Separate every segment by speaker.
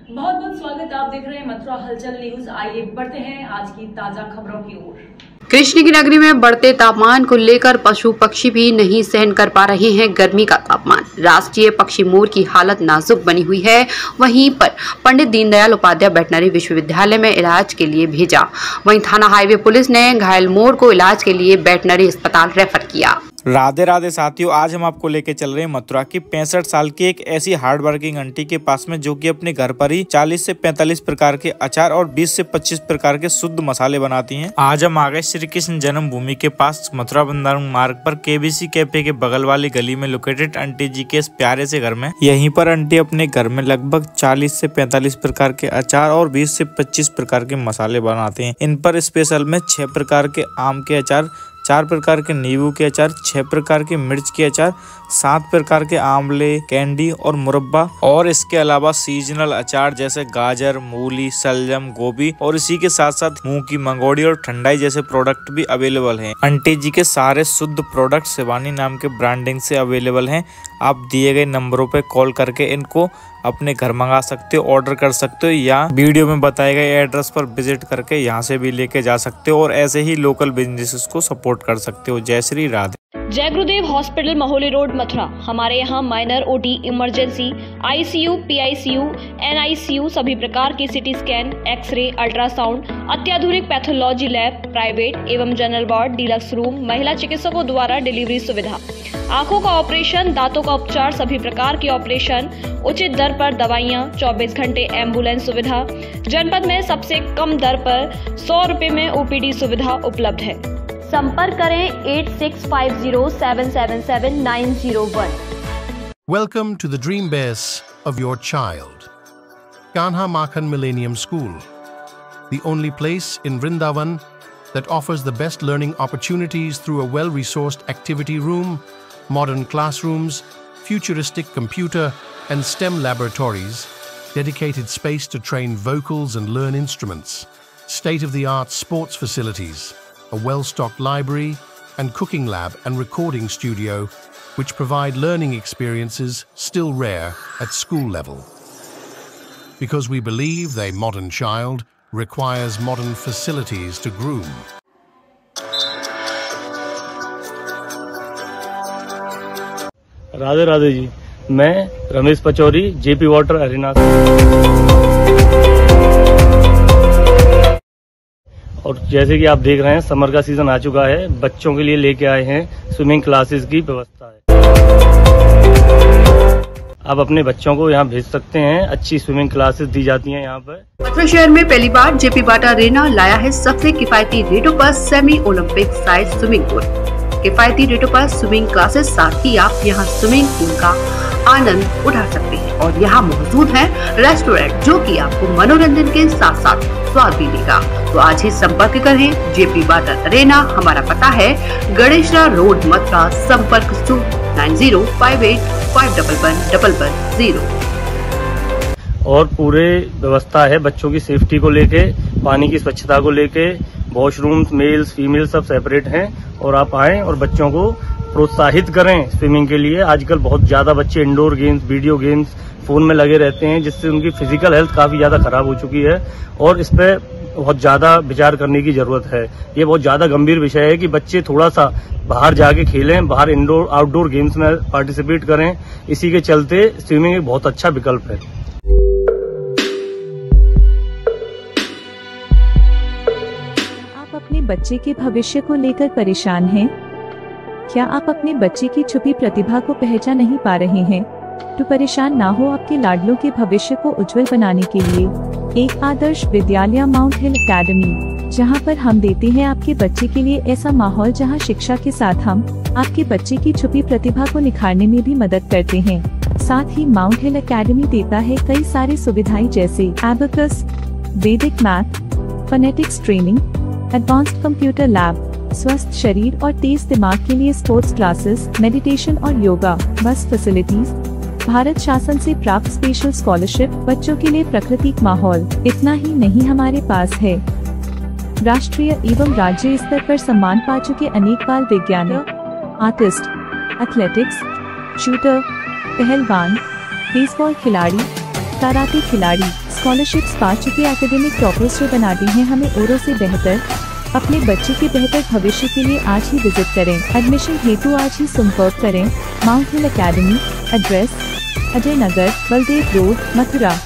Speaker 1: बहुत बहुत स्वागत। आप देख रहे हैं मथुरा हलचल न्यूज। आइए बढ़ते हैं आज की ताजा खबरों की ओर।
Speaker 2: कृष्ण की नगरी में बढ़ते तापमान को लेकर पशु पक्षी भी नहीं सहन कर पा रहे हैं गर्मी का तापमान। राष्ट्रीय पक्षी मोर की हालत नाजुक बनी हुई है। वहीं पर पंडित दीनदयाल उपाध्याय वेटनरी विश्वविद्यालय में इलाज के लिए भेजा। वहीं थाना हाईवे पुलिस ने घायल मोर को इलाज के लिए वेटनरी अस्पताल रेफर किया।
Speaker 3: राधे राधे साथियों, आज हम आपको लेके चल रहे हैं मथुरा की 65 साल की एक ऐसी हार्ड वर्किंग आंटी के पास में, जो कि अपने घर पर ही 40 से 45 प्रकार के अचार और 20 से 25 प्रकार के शुद्ध मसाले बनाती हैं। आज हम आ गए श्री कृष्ण जन्मभूमि के पास मथुरा वृंदावन मार्ग पर केबीसी कैफे के बगल वाली गली में लोकेटेड आंटी जी के इस प्यारे से घर में। यहीं पर आंटी अपने घर में लगभग 40 से 45 प्रकार के अचार और 20 से 25 प्रकार के मसाले बनाते हैं। इन पर स्पेशल में 6 प्रकार के आम के अचार, 4 प्रकार के नींबू के अचार, 6 प्रकार के मिर्च के अचार, 7 प्रकार के आंवले, कैंडी और मुरब्बा, और इसके अलावा सीजनल अचार जैसे गाजर, मूली, सलजम, गोभी, और इसी के साथ साथ मूंग की मंगोड़ी और ठंडाई जैसे प्रोडक्ट भी अवेलेबल हैं। आंटी जी के सारे शुद्ध प्रोडक्ट शिवानी नाम के ब्रांडिंग से अवेलेबल हैं। आप दिए गए नंबरों पे कॉल करके इनको अपने घर मंगा सकते हो, ऑर्डर कर सकते हो, या वीडियो में बताए गए एड्रेस पर विजिट करके यहाँ से भी लेके जा सकते हो और ऐसे ही लोकल बिजनेसेस को सपोर्ट कर सकते हो। जय श्री राधे।
Speaker 4: जय गुरुदेव हॉस्पिटल महोली रोड मथुरा। हमारे यहाँ minor, OT, emergency, ICU, PICU, NICU, सभी प्रकार की सिटी स्कैन, एक्सरे, अल्ट्रासाउंड, अत्याधुनिक पैथोलॉजी लैब, प्राइवेट एवं जनरल वार्ड, डिलक्स रूम, महिला चिकित्सकों द्वारा डिलीवरी सुविधा, आंखों का ऑपरेशन, दांतों का उपचार, सभी प्रकार के ऑपरेशन, उचित दर पर दवाइयाँ, 24 घंटे एम्बुलेंस सुविधा। जनपद में सबसे कम दर पर 100 रुपए में ओपीडी सुविधा उपलब्ध है। संपर्क करें 8650777901।
Speaker 5: Welcome to the dream base of your child, Kanha Makhan Millennium School, the only place in Vrindavan that offers the best learning opportunities through a well-resourced activity room, modern classrooms, futuristic computer and STEM laboratories, dedicated space to train vocals and learn instruments, state-of-the-art sports facilities, a well-stocked library and cooking lab and recording studio, which provide learning experiences still rare at school level. Because we believe a modern child requires modern facilities to groom.
Speaker 6: Radhe Radhe ji, मैं Ramesh Pachauri, JP water arena. और जैसे कि आप देख रहे हैं, summer का season आ चुका है। बच्चों के लिए लेके आए हैं स्विमिंग क्लासेस की व्यवस्था है। आप अपने बच्चों को यहाँ भेज सकते हैं। अच्छी स्विमिंग क्लासेस दी जाती हैं यहाँ पर।
Speaker 2: मथुरा शहर में पहली बार जेपी वाटर अरेना लाया है सबसे किफायती रेटों पर semi Olympic size swimming pool. किफायती रेटों पर स्विमिंग क्लासेस, साथ ही आप यहाँ स्विमिंग पूल का आनंद उठा सकते हैं। और यहाँ मौजूद है रेस्टोरेंट, जो कि आपको मनोरंजन के साथ साथ स्वाद भी देगा। तो आज ही संपर्क करें जेपी वाटर अरेना। हमारा पता है गणेशरा रोड, मथुरा। संपर्क 9058511110।
Speaker 6: और पूरे व्यवस्था है बच्चों की सेफ्टी को लेके, पानी की स्वच्छता को लेके। वॉशरूम्स मेल्स फीमेल सब सेपरेट हैं। और आप आएं और बच्चों को प्रोत्साहित करें स्विमिंग के लिए। आजकल बहुत ज्यादा बच्चे indoor games, video games, phone में लगे रहते हैं, जिससे उनकी फिजिकल हेल्थ काफी ज्यादा खराब हो चुकी है। और इस पे बहुत ज्यादा विचार करने की जरूरत है। ये बहुत ज्यादा गंभीर विषय है कि बच्चे थोड़ा सा बाहर जाके खेलें, बाहर इंडोर आउटडोर गेम्स में पार्टिसिपेट करें। इसी के चलते स्विमिंग एक बहुत अच्छा विकल्प है।
Speaker 7: आप अपने बच्चे के भविष्य को लेकर परेशान हैं? क्या आप अपने बच्चे की छुपी प्रतिभा को पहचान नहीं पा रहे हैं? तो परेशान ना हो। आपके लाडलों के भविष्य को उज्जवल बनाने के लिए एक Adarsh Vidyalaya mount hill academy, जहां पर हम देते हैं आपके बच्चे के लिए ऐसा माहौल जहां शिक्षा के साथ हम आपके बच्चे की छुपी प्रतिभा को निखारने में भी मदद करते हैं। साथ ही माउंट हिल एकेडमी देता है कई सारी सुविधाएं जैसे abacus, Vedic math, phonetics training, advanced computer lab, स्वस्थ शरीर और तेज दिमाग के लिए स्पोर्ट्स क्लासेस, मेडिटेशन और योगा, बस फैसिलिटीज, भारत शासन से प्राप्त स्पेशल स्कॉलरशिप, बच्चों के लिए प्राकृतिक माहौल। इतना ही नहीं, हमारे पास है राष्ट्रीय एवं राज्य स्तर पर सम्मान पा चुके अनेक बाल वैज्ञानिक, आर्टिस्ट, एथलेटिक्स, शूटर, पहलवान, बेसबॉल खिलाड़ी, कराटे खिलाड़ी, स्कॉलरशिप्स पा चुके एकेडमिक टॉपर्स जो बनाती हैं हमें औरों से बेहतर। अपने बच्चे के बेहतर भविष्य के लिए आज ही विजिट करें। एडमिशन हेतु आज ही संपर्क करें। Mount hill academy, address Ajay Nagar, Baldev road, Mathura.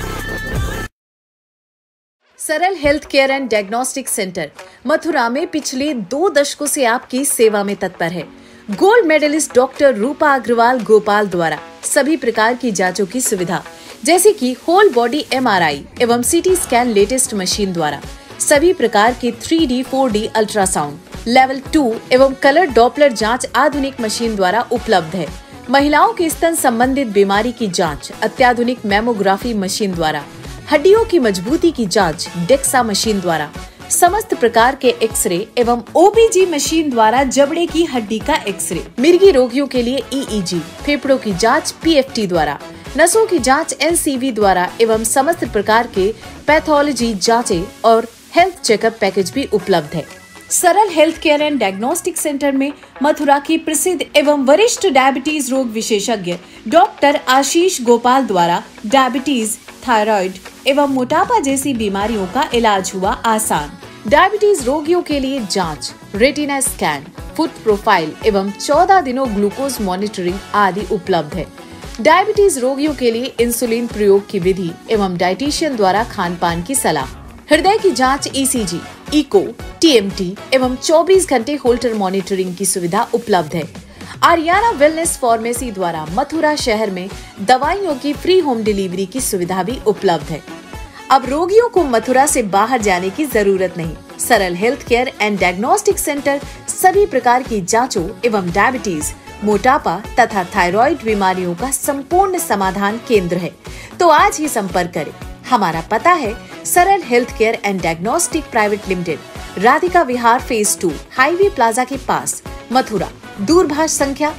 Speaker 8: Saral health care and diagnostic centre Mathura में पिछले 2 दशकों से आपकी सेवा में तत्पर है। Gold medalist doctor Rupa Agarwal Gopal द्वारा सभी प्रकार की जांचों की सुविधा, जैसे कि होल बॉडी MRI एवं CT स्कैन लेटेस्ट मशीन द्वारा, सभी प्रकार के 3D 4D अल्ट्रासाउंड, लेवल 2 एवं कलर डॉपलर जांच आधुनिक मशीन द्वारा उपलब्ध है। महिलाओं की स्तन संबंधित बीमारी की जांच अत्याधुनिक मैमोग्राफी मशीन द्वारा, हड्डियों की मजबूती की जांच डेक्सा मशीन द्वारा, समस्त प्रकार के एक्सरे एवं OBG मशीन द्वारा जबड़े की हड्डी का एक्सरे, मिर्गी रोगियों के लिए EEG, फेफड़ों की जांच PFT द्वारा, नसों की जांच NCV द्वारा एवं समस्त प्रकार के पैथोलॉजी जांचें और हेल्थ चेकअप पैकेज भी उपलब्ध है। Saral health care and diagnostic centre में मथुरा की प्रसिद्ध एवं वरिष्ठ डायबिटीज रोग विशेषज्ञ डॉक्टर आशीष गोपाल द्वारा डायबिटीज, थायराइड एवं मोटापा जैसी बीमारियों का इलाज हुआ आसान। डायबिटीज रोगियों के लिए जांच, रेटिना स्कैन, फुट प्रोफाइल एवं 14 दिनों ग्लूकोज मॉनिटरिंग आदि उपलब्ध है। डायबिटीज रोगियों के लिए इंसुलिन प्रयोग की विधि एवं डाइटिशियन द्वारा खान पान की सलाह, हृदय की जांच ECG, इको, TMT एवं 24 घंटे होल्टर मॉनिटरिंग की सुविधा उपलब्ध है। आर्याना वेलनेस फार्मेसी द्वारा मथुरा शहर में दवाइयों की फ्री होम डिलीवरी की सुविधा भी उपलब्ध है। अब रोगियों को मथुरा से बाहर जाने की जरूरत नहीं। Saral health care and diagnostic centre सभी प्रकार की जांचों एवं डायबिटीज, मोटापा तथा थायराइड बीमारियों का संपूर्ण समाधान केंद्र है। तो आज ही संपर्क करें। हमारा पता है Saral health care and diagnostic private limited, Radhika Vihar phase 2, highway plaza के पास, मथुरा। दूरभाष संख्या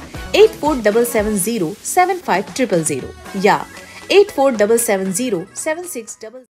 Speaker 8: 8477075000 या 8477076000।